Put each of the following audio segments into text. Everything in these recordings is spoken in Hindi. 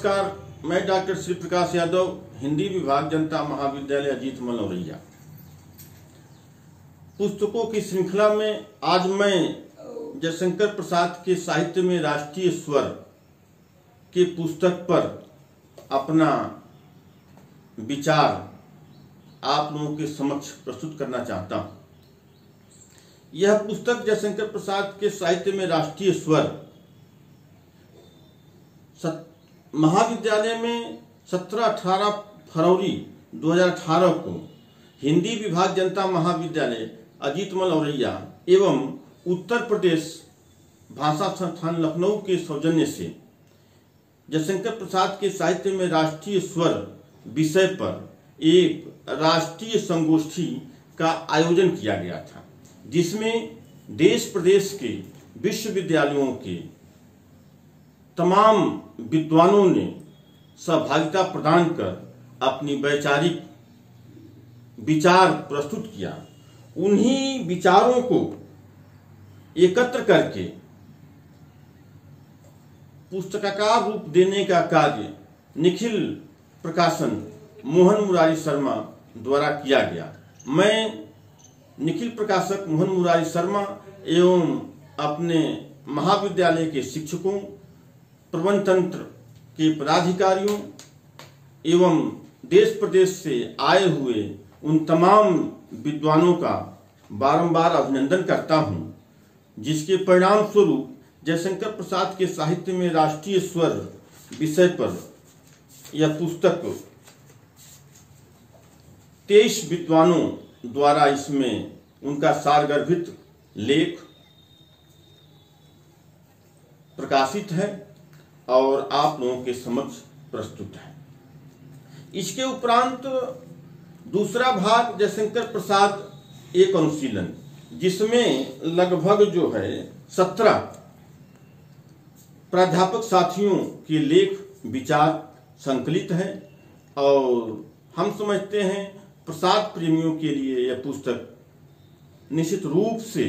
नमस्कार, मैं डॉक्टर श्री प्रकाश यादव, हिंदी विभाग, जनता महाविद्यालय अजीत मल औरैया। पुस्तकों की श्रृंखला में आज मैं जयशंकर प्रसाद के साहित्य में राष्ट्रीय स्वर के पुस्तक पर अपना विचार आप लोगों के समक्ष प्रस्तुत करना चाहता हूं। यह पुस्तक जयशंकर प्रसाद के साहित्य में राष्ट्रीय स्वर महाविद्यालय में 17-18 फरवरी 2018 को हिंदी विभाग, जनता महाविद्यालय अजीत मल औरैया एवं उत्तर प्रदेश भाषा संस्थान लखनऊ के सौजन्य से जयशंकर प्रसाद के साहित्य में राष्ट्रीय स्वर विषय पर एक राष्ट्रीय संगोष्ठी का आयोजन किया गया था, जिसमें देश प्रदेश के विश्वविद्यालयों के तमाम विद्वानों ने सहभागिता प्रदान कर अपनी वैचारिक विचार प्रस्तुत किया। उन्हीं विचारों को एकत्र करके पुस्तकाकार रूप देने का कार्य निखिल प्रकाशन मोहन मुरारी शर्मा द्वारा किया गया। मैं निखिल प्रकाशक मोहन मुरारी शर्मा एवं अपने महाविद्यालय के शिक्षकों, प्रबंध तंत्र के पदाधिकारियों एवं देश प्रदेश से आए हुए उन तमाम विद्वानों का बारंबार अभिनंदन करता हूं, जिसके परिणाम स्वरूप जयशंकर प्रसाद के साहित्य में राष्ट्रीय स्वर विषय पर यह पुस्तक 23 विद्वानों द्वारा इसमें उनका सारगर्भित लेख प्रकाशित है और आप लोगों के समक्ष प्रस्तुत है। इसके उपरांत दूसरा भाग जयशंकर प्रसाद एक अनुशीलन, जिसमें लगभग 17 प्राध्यापक साथियों के लेख विचार संकलित है और हम समझते हैं प्रसाद प्रेमियों के लिए यह पुस्तक निश्चित रूप से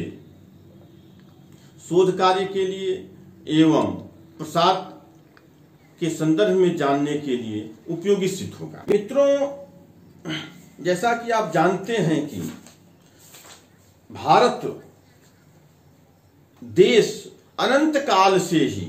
शोध कार्य के लिए एवं प्रसाद के संदर्भ में जानने के लिए उपयोगी सिद्ध होगा। मित्रों, जैसा कि आप जानते हैं कि भारत देश अनंत काल से ही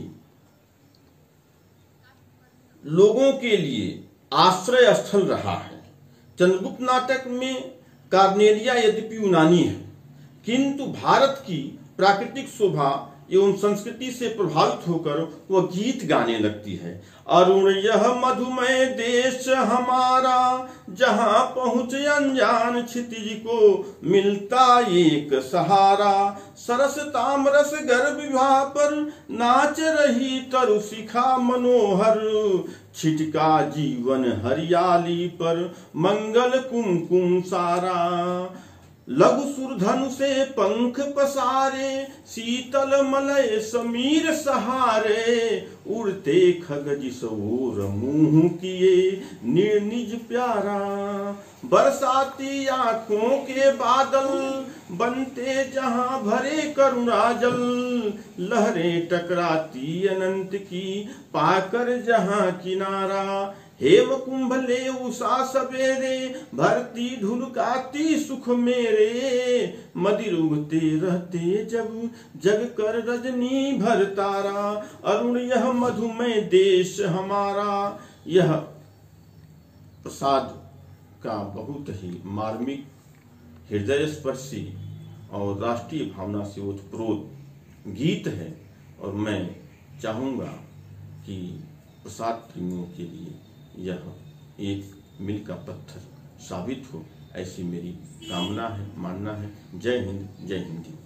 लोगों के लिए आश्रय स्थल रहा है। चंद्रगुप्त नाटक में कार्नेलिया यद्यपि यूनानी है, किंतु भारत की प्राकृतिक शोभा एवं संस्कृति से प्रभावित होकर वह गीत गाने लगती है। अरुण यह मधुमय देश हमारा, जहां पहुंच अनजान क्षितिज को मिलता एक सहारा। सरस तामरस गर्भ विवाह पर नाच रही तरु शिखा मनोहर, छिटका जीवन हरियाली पर मंगल कुमकुम सारा। लघु सुरधनु से पंख पसारे, शीतल मलय समीर सहारे। उड़ते खग जिस ओर मुंह किए निर्निज प्यारा। बरसाती आंखों के बादल बनते जहां भरे करुणाजल। लहरें टकराती अनंत की पाकर जहां किनारा। हेव कुंभ ले उषा सवेरे, भरती ढुलकाती सुख मेरे। मदिर उगते रहते जब जग कर रजनी भर तारा। अरुण यह मधुमय देश हमारा। यह प्रसाद का बहुत ही मार्मिक, हृदय स्पर्शी और राष्ट्रीय भावना से ओतप्रोत गीत है और मैं चाहूँगा कि प्रसाद प्रेमियों के लिए यह एक मील का पत्थर साबित हो, ऐसी मेरी कामना है, मानना है। जय हिंद, जय हिंदी।